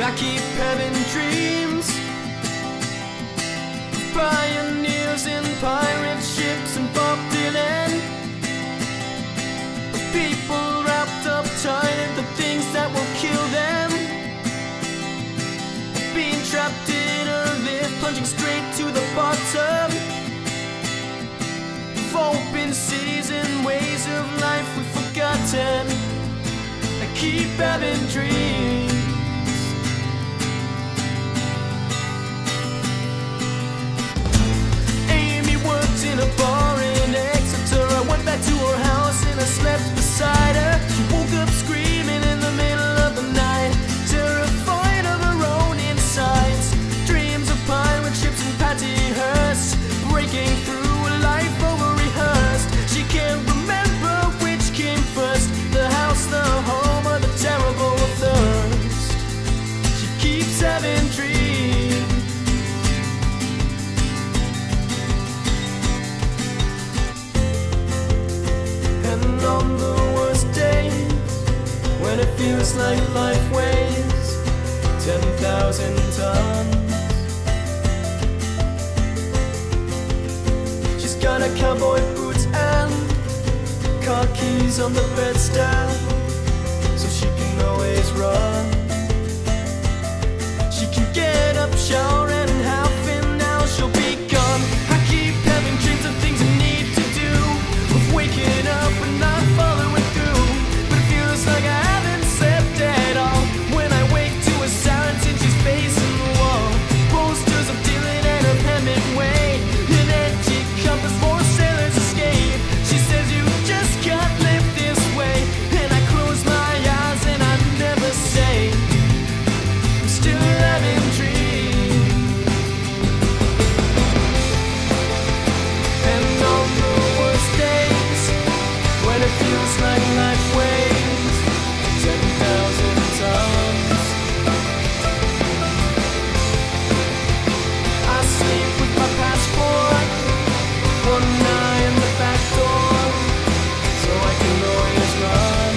I keep having dreams of pioneers in pirate ships and Bob Dylan, of people wrapped up tight in the things that will kill them, being trapped in a lift, plunging straight to the bottom, of open cities and ways of life we've forgotten. I keep having dreams. Amy worked in a bar in Exeter. I went back to her house and I slept beside her. She woke up screaming in the middle of the night, terrified of her own insides. Dreams of pirate ships and Patty Hearst, breaking through a life over-rehearsed. She can't remember which came first, the house, the home, or the terrible thirst. She keeps having dreams. And on the worst days, when it feels like life weighs 10,000 tons, she's got a cowboy boots and car keys on the bedstand, so she can always run. She can get up, shower, and in half an hour she'll be gone. I keep having dreams of things I need to do, of waking up and not following through, but it feels like I haven't slept at all. When I wake to a silence and she's facing the wall, posters of Dylan and of Hemingway, an empty compass for sailors escape. She says you just can't live this way, and I close my eyes and I never say I'm still having dreams. And on the worst days, when it feels like life weighs 10,000 tons, I sleep with my passport, one eye in the back door, so I can always run.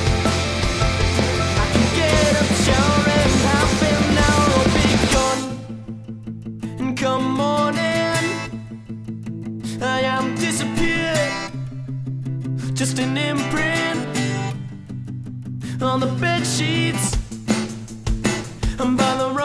I can get up, shower, and half an hour I'll be gone. And come morning, I am disappeared, just an imprint on the bed sheets and by the